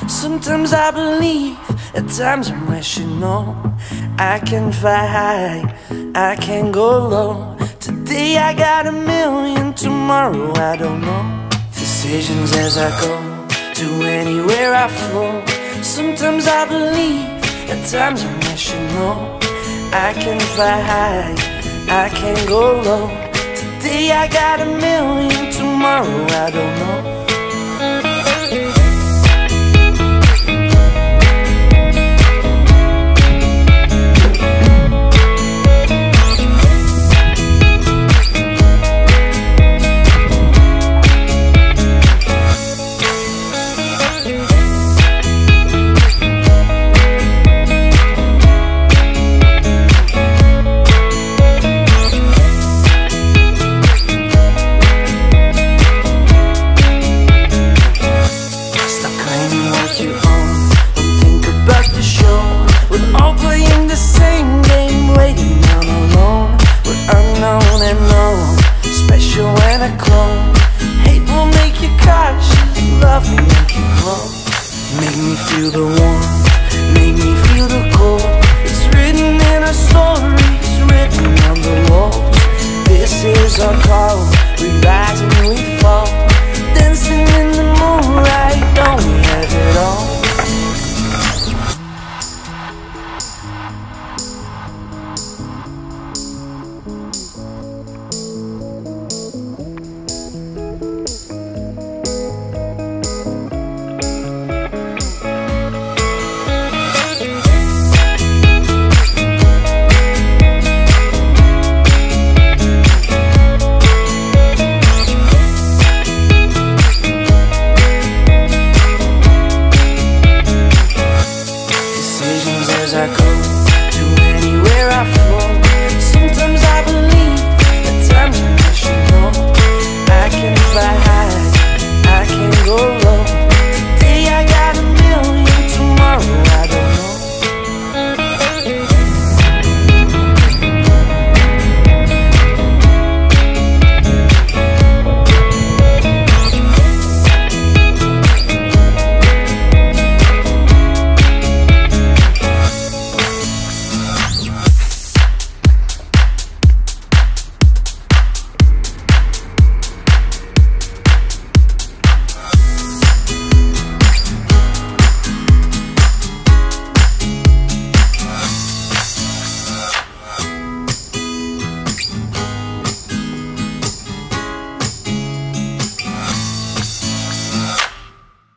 Sometimes I believe, at times I'm rational. I can fly high, I can go low. Today I got a million, tomorrow I don't know. Decisions as I go, to anywhere I flow. Sometimes I believe, at times I'm rational. I can fly high, I can go low. Today I got a million, tomorrow I don't know. Hate will make you cautious, love will make you grow. Make me feel the warmth, make me feel the cold. It's written in our stories, written on the walls. This is our call, we rise and we fall. Dancing in the moonlight, don't we have it all? As I go,